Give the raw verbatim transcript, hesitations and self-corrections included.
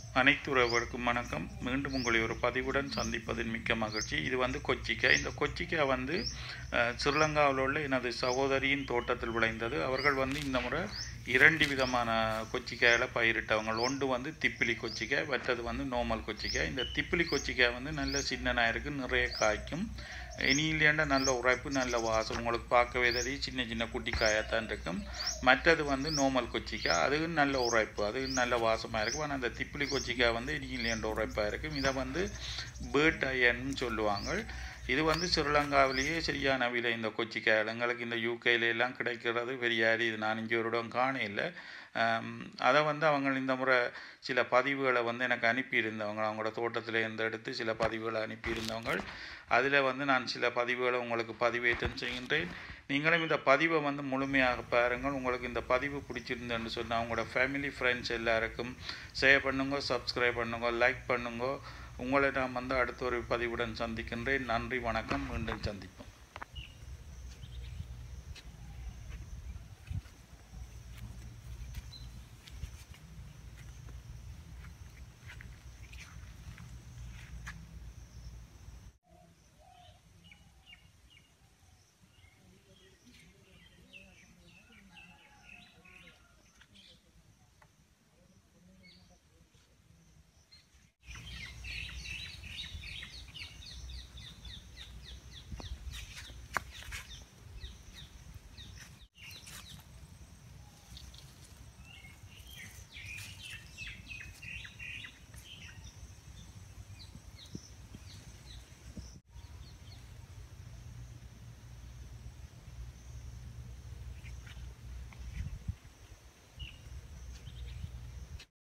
அனைத்து உறவுகளுக்கும் வணக்கம். மீண்டும் உங்களை ஒரு பதிவுடன் சந்திப்பதில் மிக்க மகிழ்ச்சி. இது வந்து கொச்சிக்காய். இந்த கொச்சிக்காய் வந்து ஸ்ரீலங்காவில் உள்ள எனது சகோதரியின் தோட்டத்தில் விளைந்தது. அவர்கள் வந்து இந்த முறை இரண்டு விதமான கொச்சிக்காயில் பயிரிட்டவங்க. ஒன்று வந்து திப்பிலி கொச்சிக்காய், மற்றது வந்து நோமல் கொச்சிக்காய். இந்த திப்பிலி கொச்சிக்காய் வந்து நல்ல சின்னனாக இருக்குது, நிறைய காய்க்கும். இனியிலேண்ட நல்ல உரைப்பு, நல்ல வாசம். உங்களுக்கு பார்க்கவே தெரியும், சின்ன சின்ன குட்டி காயத்தான் இருக்கும். மற்றது வந்து நோமல் கொச்சிக்காய், அது நல்ல உரைப்பு, அது நல்ல வாசமாக இருக்கும். ஆனால் அந்த திப்பிலி கொச்சிக்காய் வந்து இனியிலேண்ட உரைப்பாக இருக்கும். இதை வந்து பேர்ட் ஐயன்னு சொல்லுவாங்க. இது வந்து ஸ்ரீலங்காவிலேயே சரியான விலை. இந்த கொச்சிக்காய் எங்களுக்கு இந்த யூகேல எல்லாம் கிடைக்கிறது பெரியாரி. இது நான் இங்கே ஒரு இடம் காண இல்லை. அதை வந்து அவங்க இந்த முறை சில பதிவுகளை வந்து எனக்கு அனுப்பியிருந்தவங்க, அவங்களோட தோட்டத்தில் இருந்து எடுத்து சில பதிவுகளை அனுப்பியிருந்தவங்க. அதில் வந்து நான் சில பதிவுகளை உங்களுக்கு பதிவேற்றம் செய்கின்றேன். நீங்களும் இந்த பதிவை வந்து முழுமையாக பாருங்கள். உங்களுக்கு இந்த பதிவு பிடிச்சிருந்தேன்னு சொன்னால் அவங்களோட ஃபேமிலி ஃப்ரெண்ட்ஸ் எல்லாருக்கும் ஷேர் பண்ணுங்க, சப்ஸ்கிரைப் பண்ணுங்க, லைக் பண்ணுங்க. உங்களை நான் வந்து அடுத்த ஒரு பதிவுடன் சந்திக்கின்றேன். நன்றி, வணக்கம். மீண்டும் சந்திப்போம்.